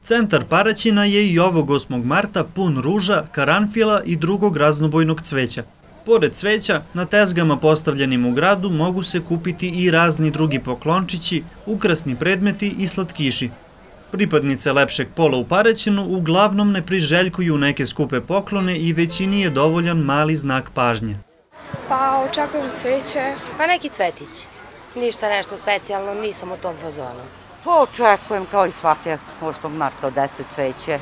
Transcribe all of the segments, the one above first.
Centar Paraćina je i ovog 8. marta pun ruža, karanfila i drugog raznobojnog cveća. Pored cveća, na tezgama postavljenim u gradu mogu se kupiti i razni drugi poklončići, ukrasni predmeti i slatkiši. Pripadnice lepšeg pola u Paraćinu uglavnom ne priželjkuju neke skupe poklone i većini je dovoljan mali znak pažnje. Pa očekujem cveće. Pa neki cvetić. Ništa nešto specijalno, nisam u tom fazonu. Pa očekujem kao i svake 8. marta od dece cveće.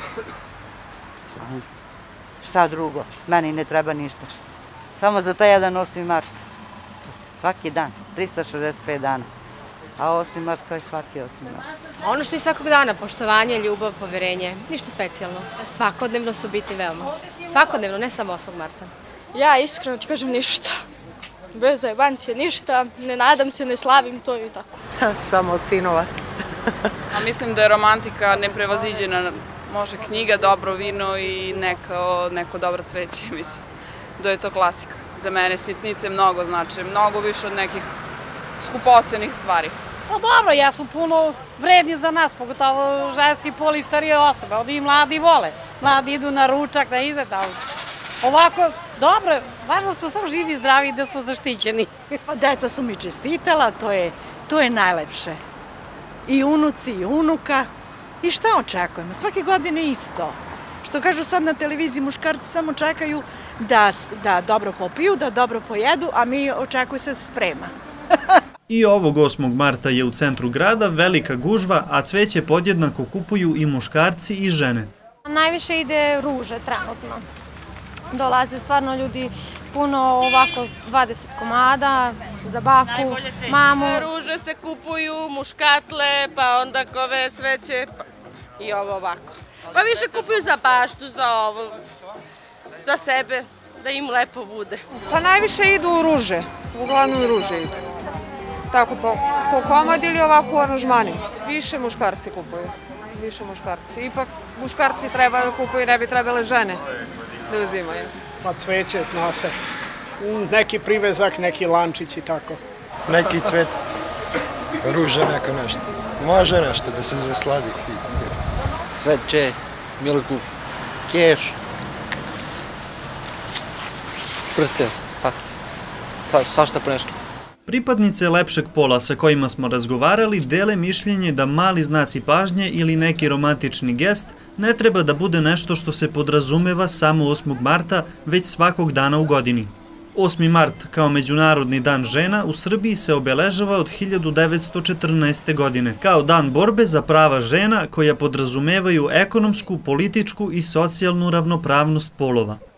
Šta drugo? Meni ne treba ništa. Samo za taj jedan 8. mart. Svaki dan, 365 dana. A 8. mart kao i svaki 8. mart. Ono što je svakog dana, poštovanje, ljubav, poverenje, ništa specijalno. Svakodnevno su biti veoma. Svakodnevno, ne samo 8. marta. Ja iskreno ti kažem ništa. Bez zajebancije ništa, ne nadam se, ne slavim to i tako. Samo od sinova. Mislim da je romantika neprevaziđena. Može knjiga, dobro vino i neko dobro cveće, mislim. Da je to klasika. Za mene sitnice mnogo znače, mnogo više od nekih skupocenih stvari. Pa dobro, jesu puno vredni za nas, pogotovo ženski pol i starije osobe. Ovdje i mladi vole. Mladi idu na ručak, na izlet, ali ovako, dobro, važno smo samo živi i zdravi i da smo zaštićeni. Deca su mi čestitala, to je najlepše. I unuci i unuka. I šta očekujemo? Svake godine isto. Što kažu sad na televiziji, muškarci samo čekaju da dobro popiju, da dobro pojedu, a mi očekuju se sprema. I ovog 8. marta je u centru grada velika gužva, a cveće podjednako kupuju i muškarci i žene. Najviše ide ruže trenutno. Dolaze stvarno ljudi puno ovako 20 komada za baku, mamu. Ruže se kupuju, muškatle, pa onda kove cveće i ovo ovako. Pa više kupuju za baštu, za ovo, za sebe, da im lepo bude. Pa najviše idu ruže, uglavnom ruže idu. Tako po komad ili ovako u aranžmani. Više muškarci kupuju, više muškarci. Ipak muškarci treba da kupuju, ne bi trebale žene da uzimaju. Pa cveće, zna se. Neki privezak, neki lančić i tako. Neki cvet, ruže, neko nešto. Može nešto da se zasladi. Cveće, milku, keš, prsten, svašta nešto. Pripadnice lepšeg pola sa kojima smo razgovarali dele mišljenje da mali znaci pažnje ili neki romantični gest ne treba da bude nešto što se podrazumeva samo 8. marta, već svakog dana u godini. 8. mart kao Međunarodni dan žena u Srbiji se obeležava od 1914. godine kao dan borbe za prava žena koja podrazumevaju ekonomsku, političku i socijalnu ravnopravnost polova.